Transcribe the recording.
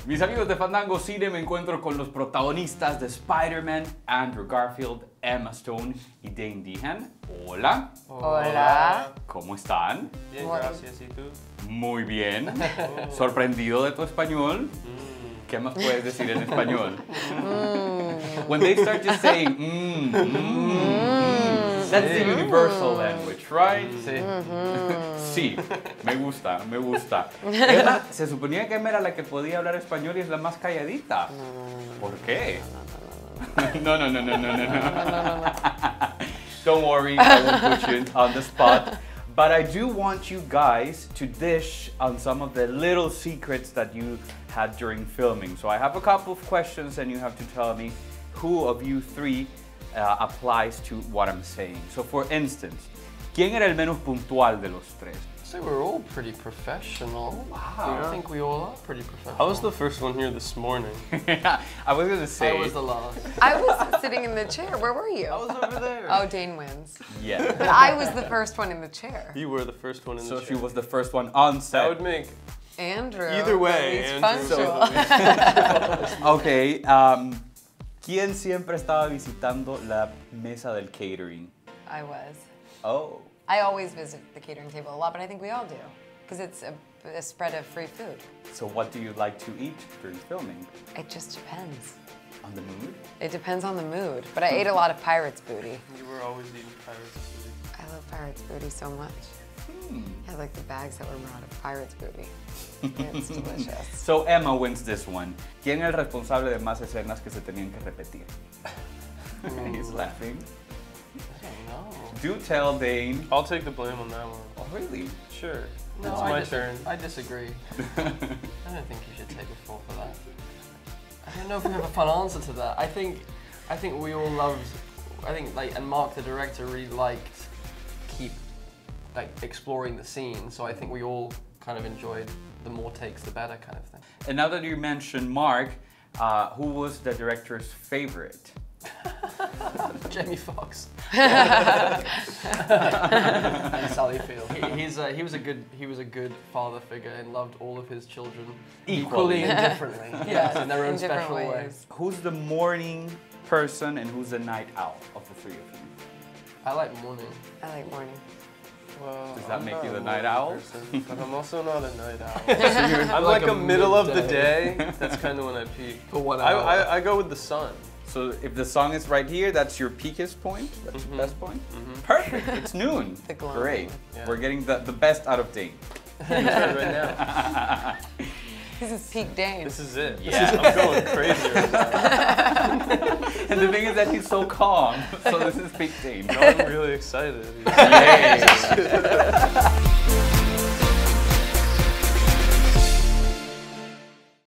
Mis amigos de Fandango Cine, me encuentro con los protagonistas de Spider-Man, Andrew Garfield, Emma Stone y Dane DeHaan. Hola. Hola. ¿Cómo están? Bien, gracias. ¿Y tú? Muy bien. Sorprendido de tu español. ¿Qué más puedes decir en español? When they start just saying, that's the universal language, right? Sí. Sí, me gusta, me gusta. Emma, se suponía que Emma era la que podía hablar español y es la más calladita. ¿Por qué? No. Don't worry, I won't put you on the spot. But I do want you guys to dish on some of the little secrets that you had during filming. So I have a couple of questions and you have to tell me who of you three applies to what I'm saying. So for instance, ¿quién era el menos puntual de los tres? So we're all pretty professional. Wow. I think we all are pretty professional. I was the first one here this morning. I was going to say... I was the last. I was sitting in the chair. Where were you? I was over there. Oh, Dane wins. Yeah. But I was the first one in the chair. You were the first one in So the she chair. was the first one on set. That would make Andrew. either way. He's Andrew. punctual. Ok, ¿quién siempre estaba visitando la mesa del catering? I was. Oh. I always visit the catering table a lot, but I think we all do. Because it's a spread of free food. So what do you like to eat during filming? It just depends. On the mood? It depends on the mood. But I ate a lot of Pirates booty. You were always eating pirates food. I love Pirates booty so much. I like the bags that were made out of Pirates booty. It's delicious. So Emma wins this one. ¿Quién es el responsable de más escenas que se tenían que repetir? He's laughing. I don't know. Do tell Dane. I'll take the blame on that one. Oh, really? Sure. No, It's I my turn. I disagree. I don't think you should take a fall for that. I don't know if we have a fun answer to that. I think we all loved. I think and Mark the director really liked exploring the scene. So I think we all kind of enjoyed the more takes the better kind of thing. And now that you mentioned Mark, who was the director's favorite? Jamie Foxx and Sally Field. He was a good father figure and loved all of his children equally and differently. Yes, in their own In different special way. ways. Who's the morning person and who's the night owl of the three of you? I like morning. I like morning. Well, Does that I'm make not you a the morning night owl? person, but I'm also not a night owl. I'm I'm like a middle of the midday. day. That's kind of when I peak. For 1 hour. I go with the sun. So if the song is right here, that's your peakest point? That's your best point? Perfect, it's noon. The glow. Great. Yeah. We're getting the best out of Dane. Right now. This is peak Dane. This is it. Yeah. I'm going crazy right now. And the thing is that he's so calm, so this is peak Dane. No, I'm really excited. Yay.